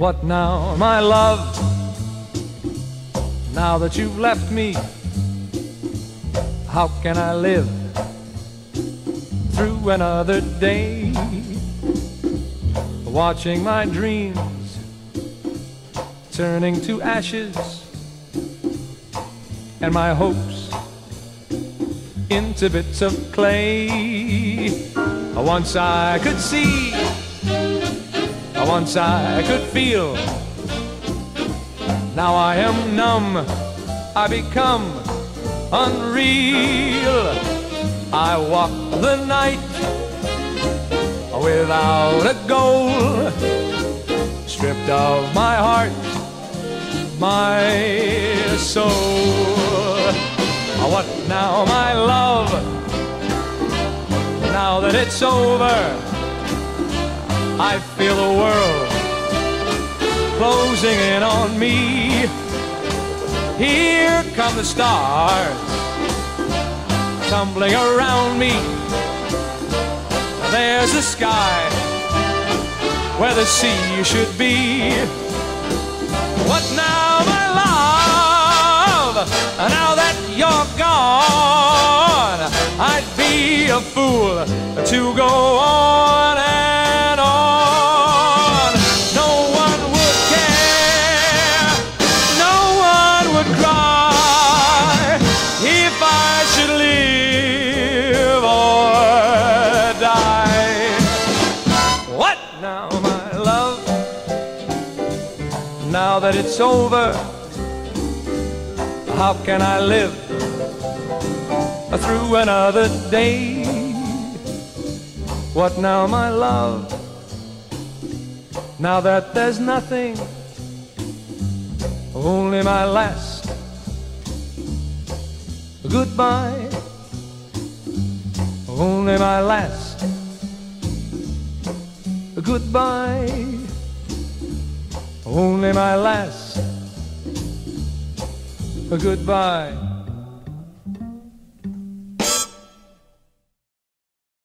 What now, my love? Now that you've left me, how can I live through another day? Watching my dreams turning to ashes and my hopes into bits of clay. Once I could see, once I could feel. Now I am numb, I become unreal. I walk the night without a goal, stripped of my heart, my soul. What now, my love? Now that it's over, I feel the world closing in on me. Here come the stars tumbling around me. There's the sky where the sea should be. What now, my love? Now that you're gone, I'd be a fool to go on and on. No one would care, no one would cry if I should live or die. What now, my love? Now that it's over, how can I live through another day? What now, my love? Now that there's nothing, only my last goodbye, only my last goodbye, only my last goodbye.